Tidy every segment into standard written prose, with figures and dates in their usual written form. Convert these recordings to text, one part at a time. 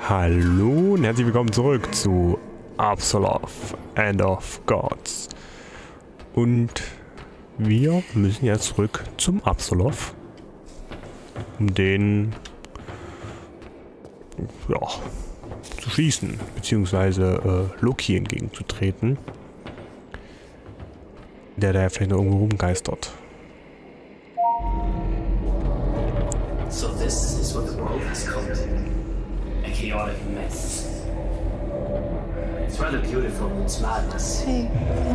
Hallo und herzlich willkommen zurück zu Absoloth, End of Gods. Und wir müssen jetzt zurück zum Absoloth, um den zu schließen, beziehungsweise Loki entgegenzutreten, der da vielleicht noch irgendwo rumgeistert. So this is what the world has come to. A chaotic mess. It's rather beautiful in its madness. Hey,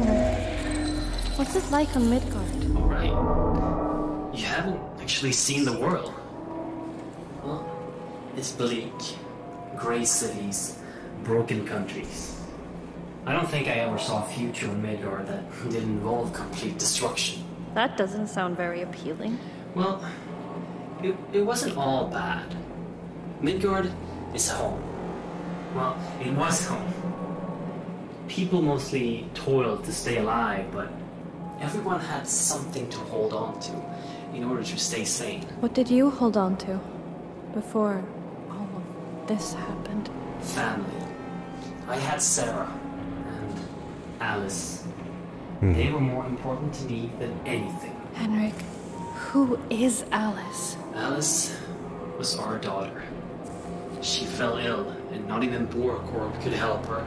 what's it like on Midgard? Alright. You haven't actually seen the world. Well, it's bleak. Grey cities. Broken countries. I don't think I ever saw a future in Midgard that didn't involve complete destruction. That doesn't sound very appealing. Well, it wasn't all bad. Midgard is home. Well, it was home. People mostly toiled to stay alive, but everyone had something to hold on to in order to stay sane. What did you hold on to before all of this happened? Family. I had Sarah and Alice. They were more important to me than anything. Henrik, who is Alice? Alice was our daughter. She fell ill, and not even Borkorp could help her.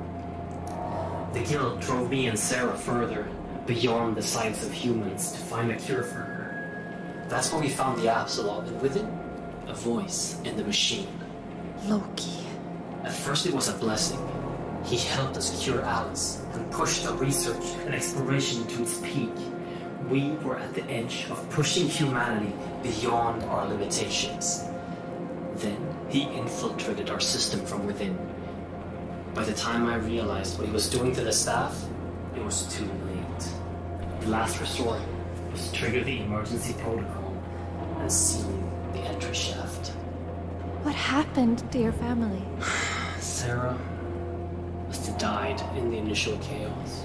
The guild drove me and Sarah further, beyond the sights of humans, to find a cure for her. That's when we found the Absoloth, and with it, a voice in the machine. Loki. At first it was a blessing. He helped us cure Alice, and pushed the research and exploration to its peak. We were at the edge of pushing humanity beyond our limitations. Then he infiltrated our system from within. By the time I realized what he was doing to the staff, it was too late. The last resort was to trigger the emergency protocol and seal the entry shaft. What happened to your family? Sarah must have died in the initial chaos.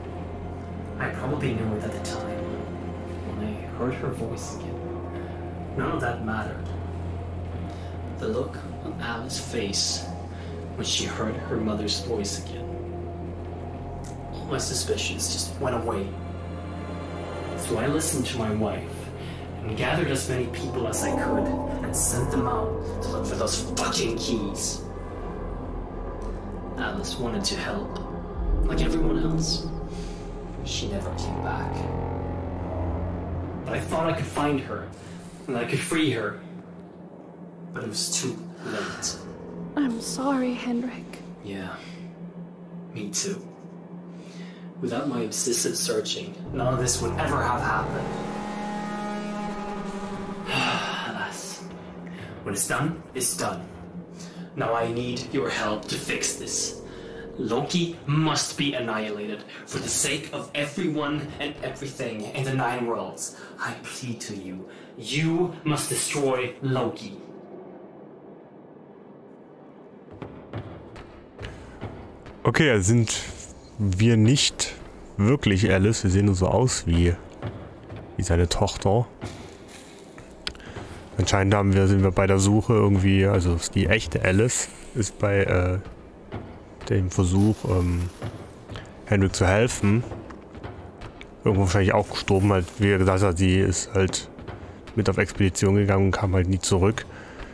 I probably knew it at the time. When I heard her voice again, none of that mattered. The look on Alice's face when she heard her mother's voice again. All my suspicions just went away. So I listened to my wife and gathered as many people as I could and sent them out to look for those fucking keys. Alice wanted to help, like everyone else. She never came back. But I thought I could find her, and I could free her. But it was too late. I'm sorry, Henrik. Yeah, me too. Without my obsessive searching, none of this would ever have happened. Alas, when it's done, it's done. Now I need your help to fix this. Loki must be annihilated for the sake of everyone and everything in the Nine Worlds. I plead to you. You must destroy Loki. Okay, also sind wir nicht wirklich Alice. Wir sehen nur so aus wie seine Tochter. Anscheinend sind wir bei der Suche irgendwie, also die echte Alice ist bei dem Versuch, Henrik zu helfen, irgendwo wahrscheinlich auch gestorben, halt, wie er gesagt hat, sie ist halt mit auf Expedition gegangen und kam halt nie zurück.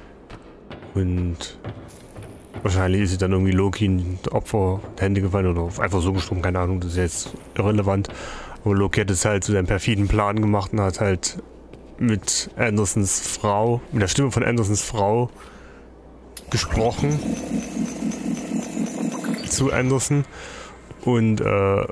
Und wahrscheinlich ist sie dann irgendwie Loki in Opfer der Hände gefallen oder einfach so gestorben, keine Ahnung, das ist jetzt irrelevant. Aber Loki hat es halt zu seinem perfiden Plan gemacht und hat halt mit Andersons Frau, mit der Stimme von Andersons Frau gesprochen zu Anderson und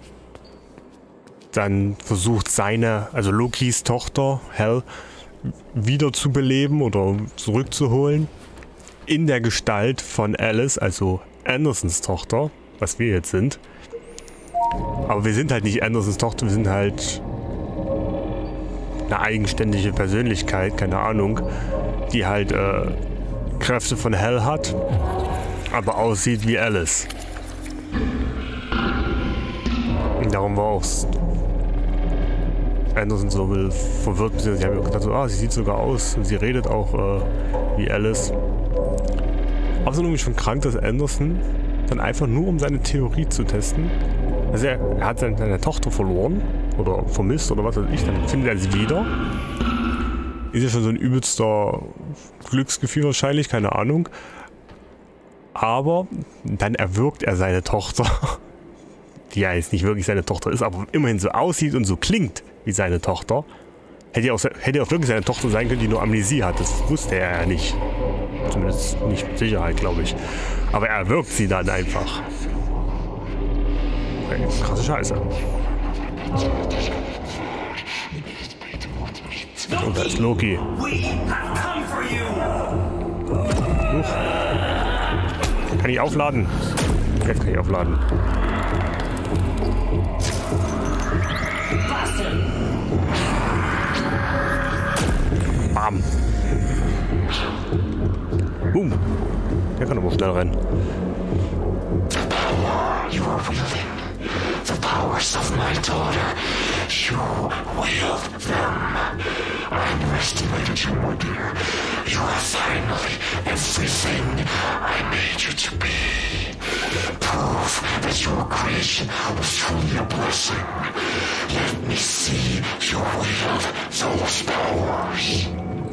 dann versucht also Lokis Tochter, Hel, wieder zu beleben oder zurückzuholen in der Gestalt von Alice, also Andersons Tochter, was wir jetzt sind. Aber wir sind halt nicht Andersons Tochter, wir sind halt eine eigenständige Persönlichkeit, keine Ahnung, die halt Kräfte von Hel hat, aber aussieht wie Alice. Und darum war auch Anderson so verwirrt. Sie haben gedacht, so, sie sieht sogar aus und sie redet auch wie Alice. Außerdem irgendwie schon krank, dass Anderson dann einfach nur um seine Theorie zu testen. Also er hat seine Tochter verloren oder vermisst oder was weiß ich, dann findet er sie wieder. Ist ja schon so ein übelster Glücksgefühl wahrscheinlich, keine Ahnung. Aber dann erwürgt er seine Tochter, die ja jetzt nicht wirklich seine Tochter ist, aber immerhin so aussieht und so klingt wie seine Tochter. Hätte ja auch wirklich seine Tochter sein können, die nur Amnesie hat. Das wusste er ja nicht. Zumindest nicht mit Sicherheit, glaube ich. Aber er erwürgt sie dann einfach. Okay, krasse Scheiße. Und da ist Loki. Kann ich aufladen? Jetzt kann ich aufladen. Bam. Boom. Der kann aber schnell rennen. You are wielding the powers of my daughter. You wield them. I underestimated you, my dear. You are finally everything I made you to be. Prove that your creation was truly a blessing. Let me see you wield those powers.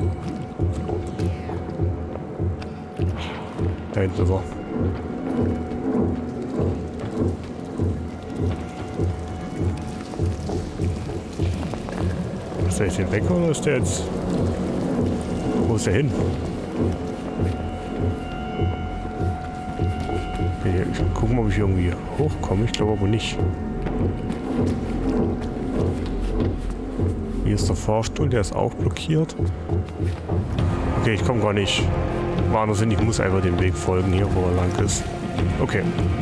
Da hinten ist er. Ist der jetzt hier weg oder ist der jetzt... Wo ist der hin? Okay, ich gucke mal, ob ich irgendwie hochkomme. Ich glaube aber nicht. Hier ist der Fahrstuhl, der ist auch blockiert. Okay, ich komme gar nicht. Woanders hin, ich muss einfach dem Weg folgen, hier wo er lang ist. Okay.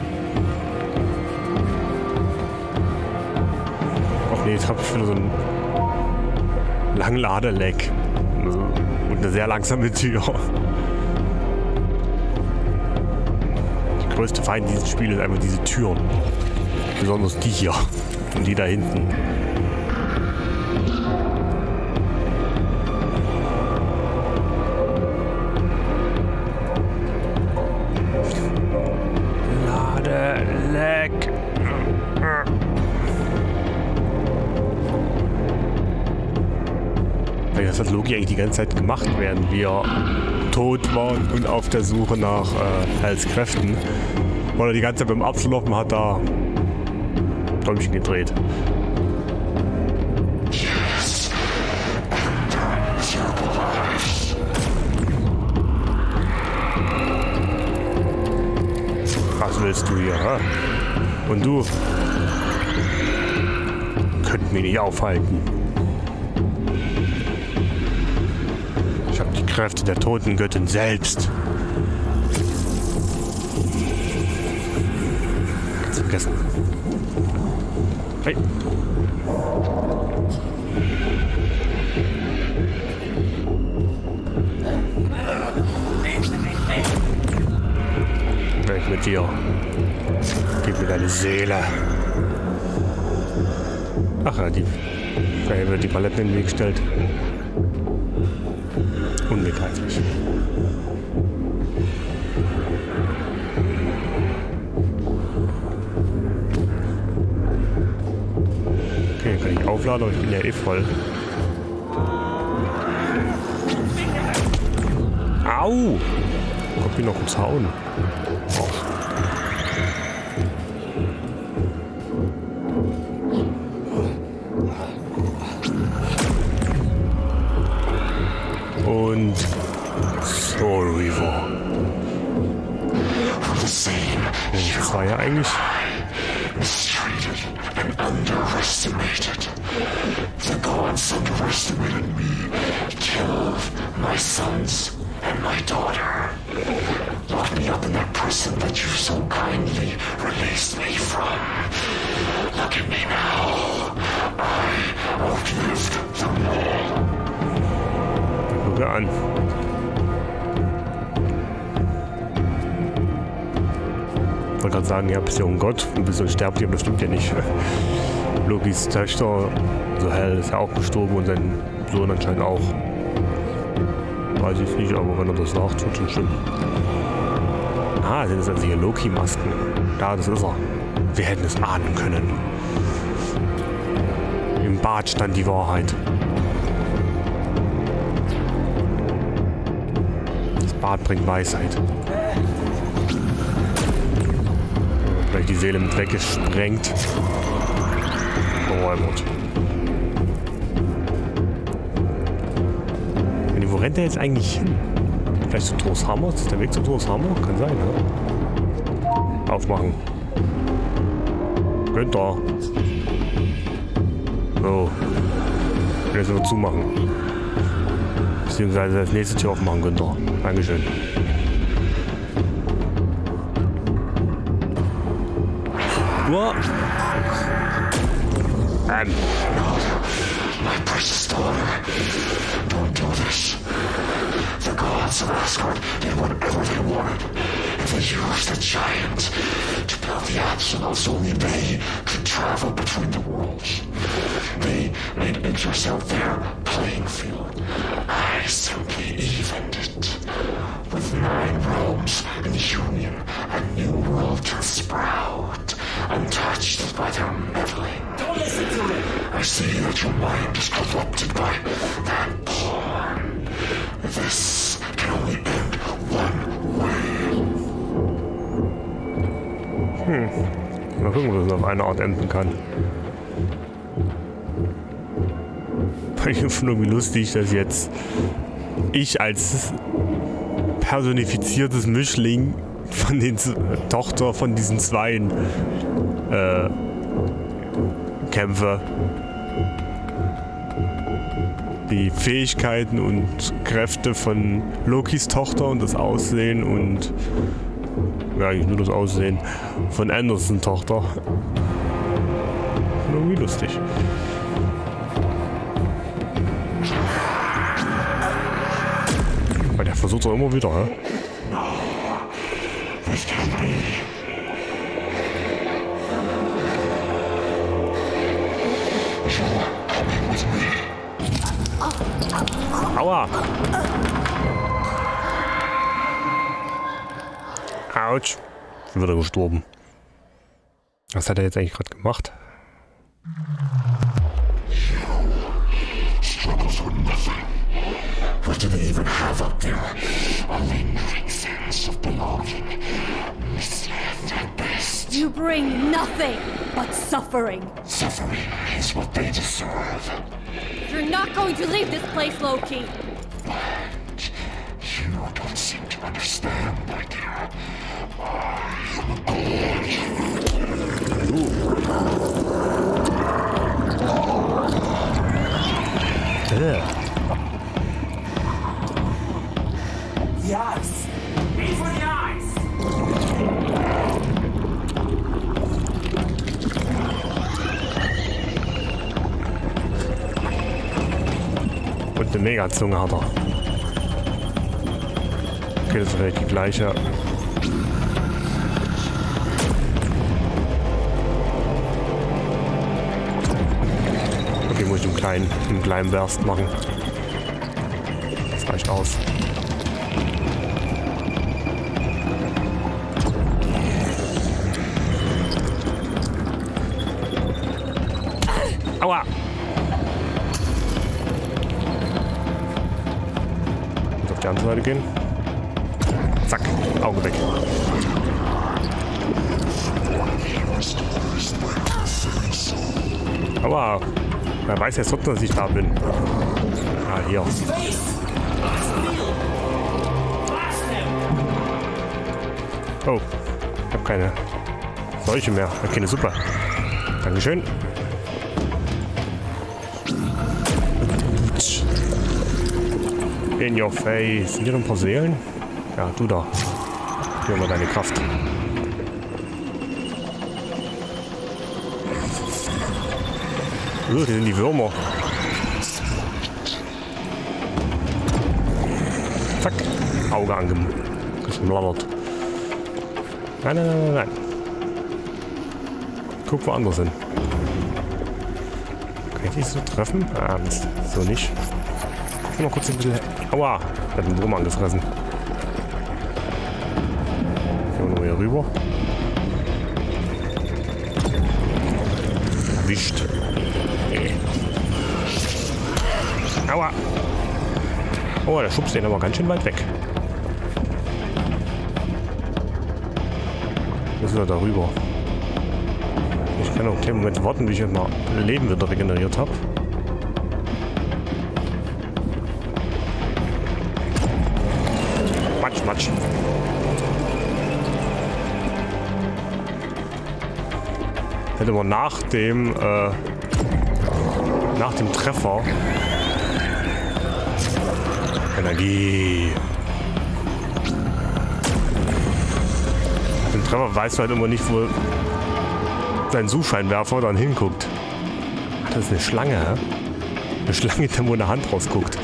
Ach nee, jetzt habe ich wieder so einen langen Ladeleck. Und eine sehr langsame Tür. Der größte Feind dieses Spiels ist einfach diese Türen. Besonders die hier. Und die da hinten. Ladeleck. Das hat Loki eigentlich die ganze Zeit gemacht, während wir tot waren und auf der Suche nach Hals Kräften. Weil er die ganze Zeit beim Abschlafen hat da Däumchen gedreht. Was willst du hier, hä? Und du? Könnt mich nicht aufhalten. Ich habe die Kräfte der toten Göttin selbst. Ganz vergessen. Hey. Weg mit dir. Gib mir deine Seele. Ach ja, die wird die Paletten in den Weg gestellt. Unbegreiflich. Okay, kann ich aufladen, aber ich bin ja eh voll. Au! Kommt hier noch ein Zaun. Oh. Und Soul Reaver. Das war ja eigentlich. Mistreated and underestimated. The gods underestimated me, killed my sons and my daughter. Locked me up in that prison that you so kindly released me from. Look at me now. I outlived them all. Gucke an. Ich wollte gerade sagen, ja, bist ja ein Gott, du bist unsterblich, aber das stimmt ja nicht. Lokis Töchter, so Hel, ist ja auch gestorben und sein Sohn anscheinend auch. Weiß ich nicht, aber wenn er das sagt, wird schon stimmen. Ah, sind das also hier Loki-Masken. Da, das ist er. Wir hätten es ahnen können. Im Bad stand die Wahrheit. Das Bad bringt Weisheit. Vielleicht die Seele mit weggesprengt. Oh, Gott. Wo rennt der jetzt eigentlich hin? Vielleicht zu Thors Hammer? Ist das der Weg zu Thors Hammer? Kann sein, ja? Aufmachen. Günther. So. Jetzt nur zumachen. Beziehungsweise das nächste Tür aufmachen, Günther. Dankeschön. Uah. My precious daughter, don't do this. The gods of Asgard did whatever they wanted. They used the giant to build the Absol so only they could travel between the worlds. They made Idris out their playing field. I simply evened it. With 9 realms in union, a new world can sprout, untouched by their meddling. Don't listen to him! I see that your mind is corrupted by that pawn. This can only end one way. Mal gucken, ob es auf eine Art enden kann. Ich finde es irgendwie lustig, dass jetzt ich als personifiziertes Mischling von den Tochter von diesen Zweien kämpfe. Die Fähigkeiten und Kräfte von Lokis Tochter und das Aussehen und ja, eigentlich nur das Aussehen von Andersons Tochter. Irgendwie lustig. Aber der versucht doch immer wieder, hä? Aua! Autsch! Schon wieder gestorben. Was hat er jetzt eigentlich gerade gemacht? What do they even have up there? A lingering sense of belonging. Misled at best. You bring nothing but suffering. Suffering is what they deserve. You're not going to leave this place, Loki. But you don't seem to understand, my dear. The eyes! Aim for the eyes! Und eine Megazunge hat er. Okay, das ist vielleicht die gleiche. Okay, muss ich einen kleinen Burst machen. Das reicht aus. Aua! Und auf die andere Seite gehen. Zack, Auge weg. Aua! Wer weiß jetzt trotzdem, dass ich da bin. Ah, hier. Oh, ich habe keine solche mehr. Okay, super. Dankeschön. In your face. Sind hier ein paar Seelen? Ja, du da. Gib mal deine Kraft. Das sind die Würmer. Zack. Auge angeschlabbert. Nein, nein, nein, nein. Guck woanders hin. Kann ich die so treffen? Ah, Mist. So nicht. Mal kurz ein bisschen... Aua! Hat einen Wurm angefressen. rüber. Erwischt. Nee. Aua. Oh, der schubst den aber ganz schön weit weg. Müssen wir da rüber. Ich kann auch einen Moment warten, bis ich mal Leben wieder regeneriert habe. Matsch, Matsch. Hätte man nach dem Treffer Energie. Nach dem Treffer weißt du halt immer nicht, wo sein Suchscheinwerfer dann hinguckt. Das ist eine Schlange, hä? Eine Schlange, wo eine Hand rausguckt.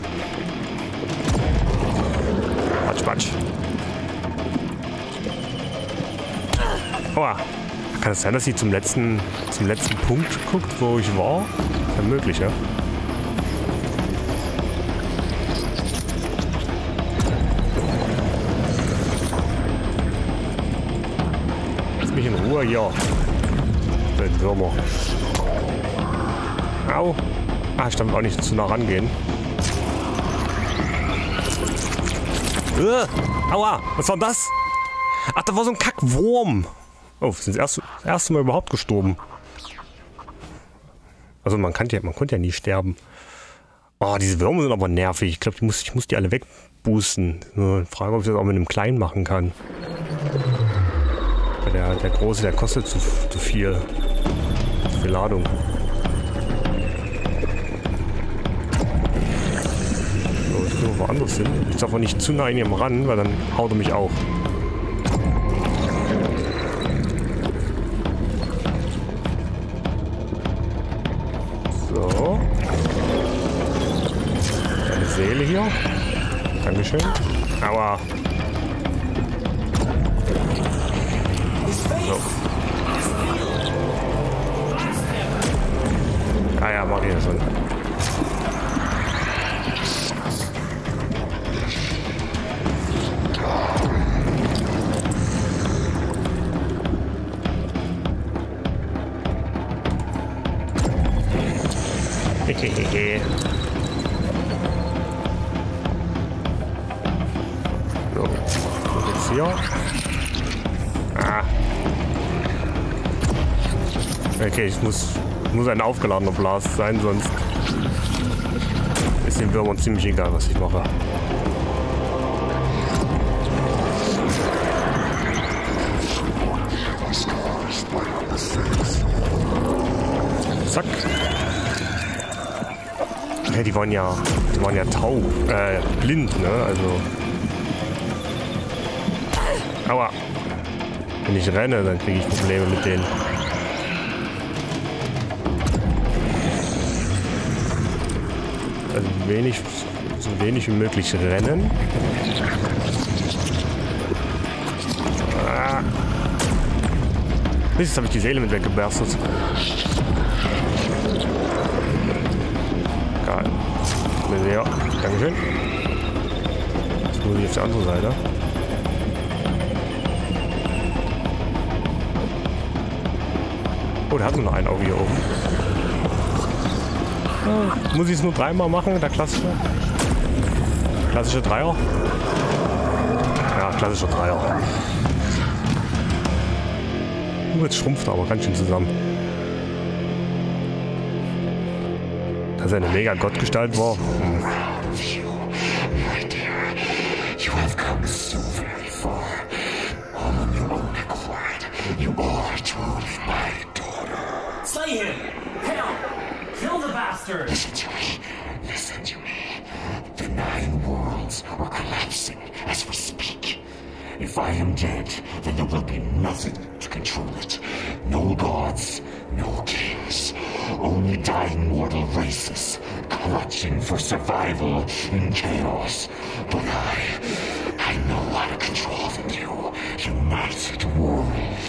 Matsch, Matsch. Aua. Kann es sein, dass sie zum letzten Punkt guckt, wo ich war? Ist ja möglich, ja? Lass mich in Ruhe, ja. Den Würmer. Au. Ah, ich darf auch nicht zu nah rangehen. Aua, was war das? Ach, da war so ein Kackwurm. Oh, wir sind das erste Mal überhaupt gestorben. Also man konnte ja nie sterben. Oh, diese Würmer sind aber nervig. Ich glaube, ich muss die alle wegboosten. Nur eine Frage, ob ich das auch mit einem kleinen machen kann. Der große, der kostet zu viel. Zu viel Ladung. So, ich will woanders hin. Ich darf aber nicht zu nah an ihm ran, weil dann haut er mich auch. So. Eine Seele hier. Dankeschön. Aua. So. Ah ja, mach ich ja schon. Hehehe. So, und jetzt hier. Ah. Okay, es muss ein aufgeladener Blast sein, sonst ist den Würmern ziemlich egal, was ich mache. Zack. Ja, die waren ja taub, blind, ne? Also. Aua. Wenn ich renne, dann kriege ich Probleme mit denen. Also so wenig wie möglich rennen. Ah. Jetzt habe ich die Seele mit weggeberstet. Geil. Ja, dankeschön. Jetzt muss ich auf die andere Seite. Oh, der hat nur noch ein Auge hier oben. Oh, muss ich es nur dreimal machen, der klassische? Klassische Dreier? Ja, klassischer Dreier. Jetzt schrumpft er aber ganz schön zusammen. Dass er eine mega Gottgestalt war. Slay him! Hell! Kill the bastard! Listen to me. Listen to me. The 9 worlds are collapsing as we speak. If I am dead, then there will be nothing to control it. No gods, no kings. Only dying mortal races, clutching for survival in chaos. But I know how to control the new, united world.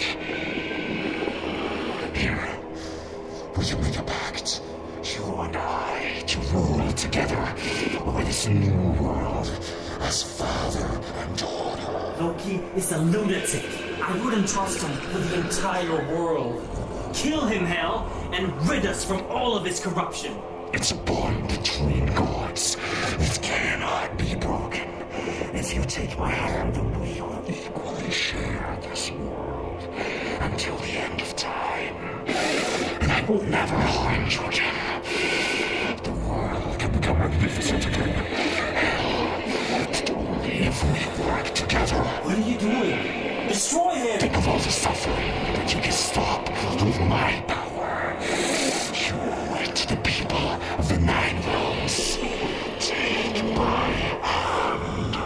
Here, we can make a pact. You and I to rule together over this new world as father and daughter. Loki is is a lunatic. I wouldn't trust him with the entire world. Kill him, Hell, and rid us from all of his corruption. It's a bond between gods. It cannot be broken. If you take my hand, then we will equally share this world until the end of time. And I will never harm you again. The world can become magnificent again. But only if we work together. What are you doing? Destroy him! Think of all the suffering that you can stop with my power. You owe it to the people of the Nine Realms. Take my hand.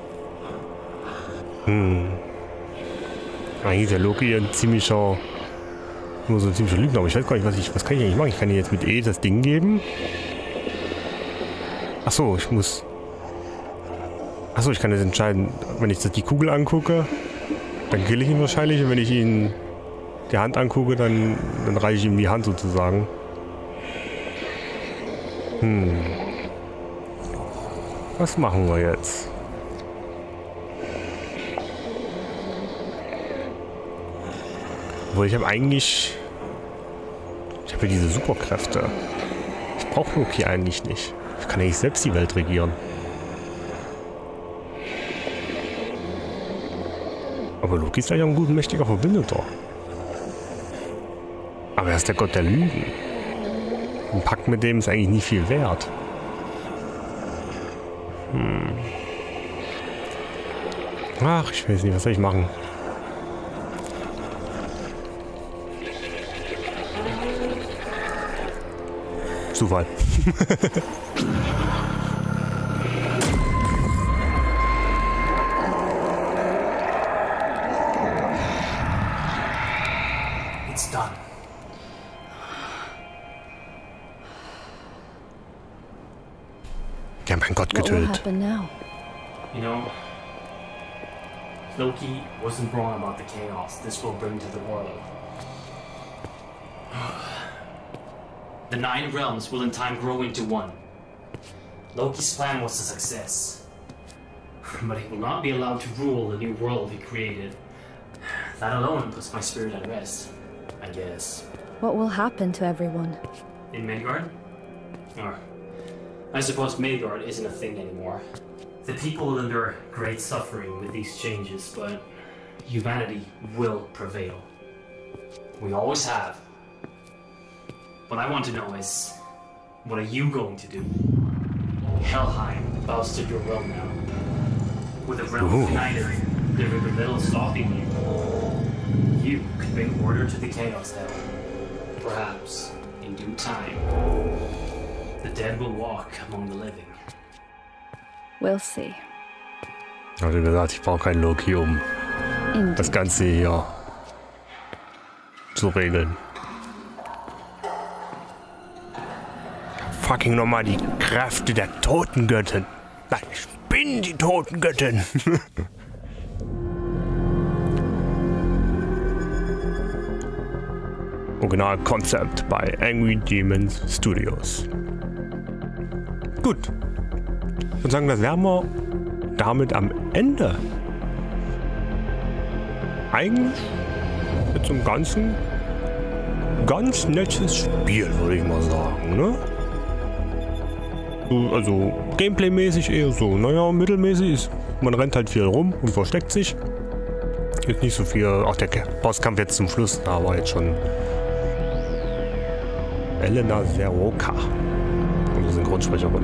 Eigentlich ist der Loki ein ziemlicher... Nur so ein ziemlicher Lügner, aber ich weiß gar nicht, was kann ich eigentlich machen? Ich kann ihm jetzt mit E das Ding geben. Achso, ich muss... Achso, ich kann jetzt entscheiden, wenn ich die Kugel angucke, dann kill ich ihn wahrscheinlich. Und wenn ich ihn die Hand angucke, dann reiche ich ihm die Hand sozusagen. Was machen wir jetzt? Obwohl, ich habe eigentlich... Ich habe ja diese Superkräfte. Ich brauche Loki eigentlich nicht. Ich kann eigentlich selbst die Welt regieren. Aber Loki ist eigentlich auch ein gut mächtiger Verbündeter. Aber er ist der Gott der Lügen. Ein Pakt mit dem ist eigentlich nie viel wert. Ach, ich weiß nicht, was soll ich machen? Zufall. It's done. Die haben einen Gott What will getötet. happen now? You know, Loki wasn't wrong about the chaos this will bring to the world. The Nine Realms will in time grow into one. Loki's plan was a success. But he will not be allowed to rule the new world he created. That alone puts my spirit at rest, I guess. What will happen to everyone? In Midgard? Or, I suppose Midgard isn't a thing anymore. The people will endure great suffering with these changes, but humanity will prevail. We always have. What I want to know is, what are you going to do? Helheim bows to your will now. With the realms united, there will be little stopping you. You could bring order to the Chaos Hell. Perhaps, in due time, the dead will walk among the living. We'll see. Also wie gesagt, ich brauche keinen Loki, um das Ganze hier zu regeln. Fucking nochmal die Kräfte der Totengöttin. Nein, ich bin die Totengöttin. Originalkonzept bei Angry Demons Studios. Gut. Ich würde sagen, das wären wir damit am Ende. Eigentlich mit so einem ganzen ganz nettes Spiel, würde ich mal sagen, ne? Also Gameplay-mäßig eher so, naja, mittelmäßig ist, man rennt halt viel rum und versteckt sich. Ist nicht so viel, auch der Bosskampf jetzt zum Schluss, da war jetzt schon Elena Seroka, unsere Synchronsprecherin.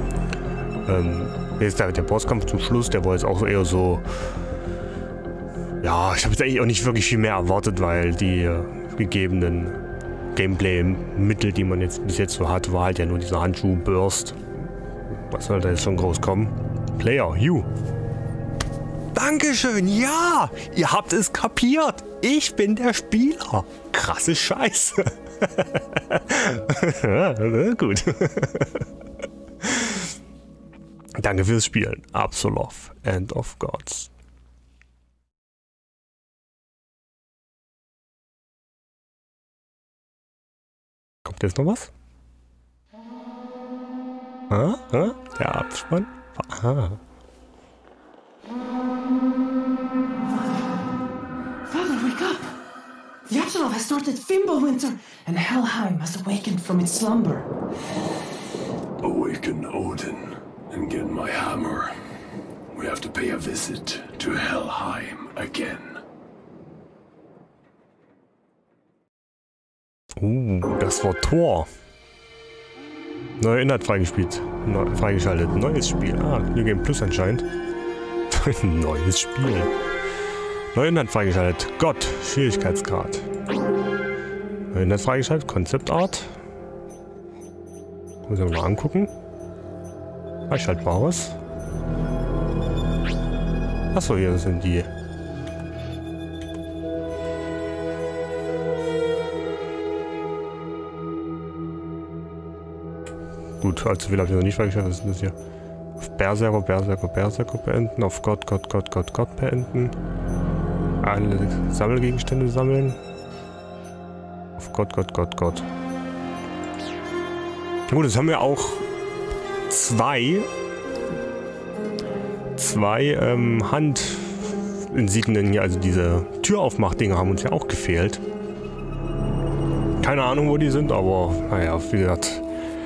Jetzt der Bosskampf zum Schluss, der war jetzt auch eher so, ja, ich habe jetzt eigentlich auch nicht wirklich viel mehr erwartet, weil die gegebenen Gameplay-Mittel, die man jetzt bis jetzt so hat, war halt ja nur dieser Handschuh-Burst. Was soll da jetzt schon groß kommen? Player, you. Dankeschön, ja! Ihr habt es kapiert. Ich bin der Spieler. Krasse Scheiße. Ja, gut. Danke fürs Spielen. Absolov, End of Gods. Kommt jetzt noch was? Der Abspann? Wake up! Vyacheslav has started Fimbulwinter, and Helheim has awakened from its slumber. Awaken Odin and get my hammer. We have to pay a visit to Helheim again. Das war Thor. Neuer Inhalt freigeschaltet. Neues Spiel. New Game Plus anscheinend. Neues Spiel. Neuer Inhalt freigeschaltet. Gott. Schwierigkeitsgrad. Neuer Inhalt freigeschaltet. Konzeptart. Muss ich mal angucken. Freischaltbares. Achso, hier sind die. Gut, allzu viel habe ich noch nicht freigeschaltet. Was ist das hier? Auf Berserker beenden. Auf Gott beenden. Alle Sammelgegenstände sammeln. Auf Gott. Gut, jetzt haben wir auch zwei Handinsignien hier, also diese Türaufmachdinger haben uns ja auch gefehlt. Keine Ahnung, wo die sind, aber naja, wie gesagt,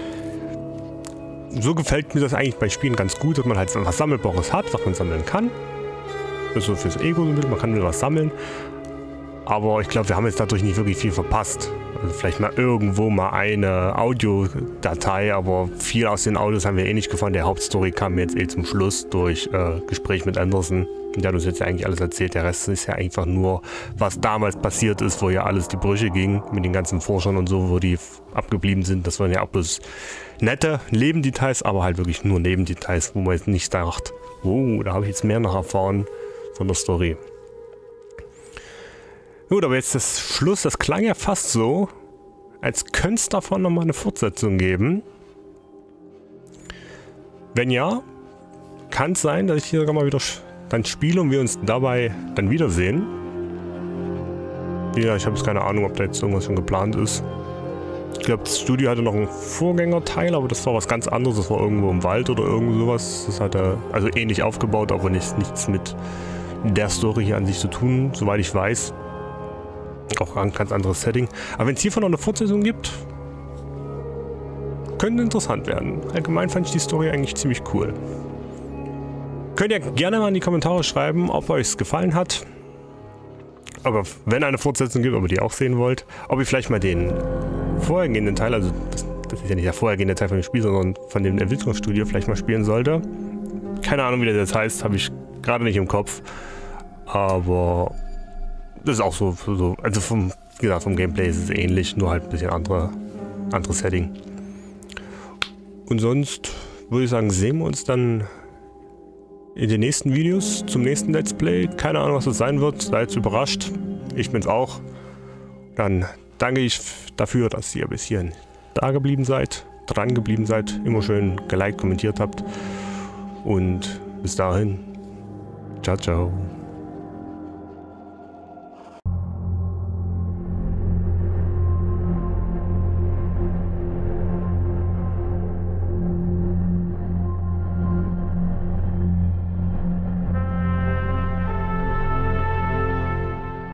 so gefällt mir das eigentlich bei Spielen ganz gut, dass man halt was Sammelbares hat, was man sammeln kann. Das ist so fürs Ego, man kann was sammeln. Aber ich glaube, wir haben jetzt dadurch nicht wirklich viel verpasst. Also vielleicht mal irgendwo mal eine Audiodatei, aber viel aus den Audios haben wir eh nicht gefunden. Der Hauptstory kam jetzt zum Schluss durch Gespräch mit Anderson. Der hat uns jetzt ja eigentlich alles erzählt. Der Rest ist ja einfach nur, was damals passiert ist, wo ja alles die Brüche ging, mit den ganzen Forschern und so, wo die abgeblieben sind. Das waren ja auch bloß nette Nebendetails, aber halt wirklich nur Nebendetails, wo man jetzt nicht sagt, oh, da habe ich jetzt mehr noch erfahren von der Story. Gut, aber jetzt das Schluss, das klang ja fast so, als könnte es davon nochmal eine Fortsetzung geben. Wenn ja, kann es sein, dass ich hier sogar mal wieder dann spiele und wir uns dabei dann wiedersehen. Ja, ich habe jetzt keine Ahnung, ob da jetzt irgendwas schon geplant ist. Ich glaube, das Studio hatte noch einen Vorgängerteil, aber das war was ganz anderes. Das war irgendwo im Wald oder irgend sowas. Das hatte also ähnlich aufgebaut, aber nichts mit der Story hier an sich zu tun, soweit ich weiß. Auch ein ganz anderes Setting. Aber wenn es hiervon noch eine Fortsetzung gibt, könnte interessant werden. Allgemein fand ich die Story eigentlich ziemlich cool. Könnt ihr gerne mal in die Kommentare schreiben, ob euch es gefallen hat. Aber wenn eine Fortsetzung gibt, ob ihr die auch sehen wollt. Ob ihr vielleicht mal den vorhergehenden Teil, also das ist ja nicht der vorhergehende Teil von dem Spiel, sondern von dem Entwicklungsstudio vielleicht mal spielen sollte. Keine Ahnung, wie das jetzt heißt, habe ich gerade nicht im Kopf. Aber das ist auch so also vom Gameplay ist es ähnlich, nur halt ein bisschen anderes Setting. Und sonst würde ich sagen, sehen wir uns dann in den nächsten Videos zum nächsten Let's Play. Keine Ahnung, was das sein wird. Seid überrascht. Ich bin's auch. Dann danke ich dafür, dass ihr bis hierhin da geblieben seid, dran geblieben seid, immer schön geliked, kommentiert habt. Und bis dahin. Ciao, ciao.